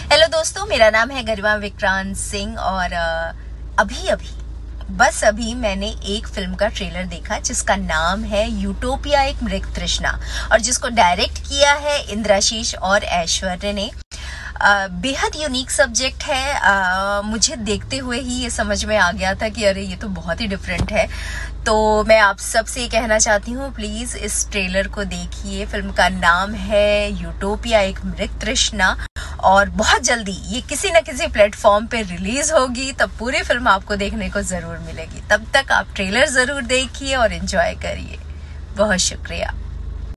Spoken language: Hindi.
हेलो दोस्तों, मेरा नाम है गरिमा विक्रांत सिंह और अभी मैंने एक फिल्म का ट्रेलर देखा जिसका नाम है यूटोपिया एक मृग तृष्णा और जिसको डायरेक्ट किया है इंद्राशीष और ऐश्वर्य ने। बेहद यूनिक सब्जेक्ट है। मुझे देखते हुए ही ये समझ में आ गया था कि अरे ये तो बहुत ही डिफरेंट है। तो मैं आप सबसे कहना चाहती हूँ, प्लीज इस ट्रेलर को देखिए। फिल्म का नाम है यूटोपिया एक मृग तृष्णा और बहुत जल्दी ये किसी न किसी प्लेटफॉर्म पे रिलीज होगी, तब पूरी फिल्म आपको देखने को जरूर मिलेगी। तब तक आप ट्रेलर जरूर देखिए और एंजॉय करिए। बहुत शुक्रिया।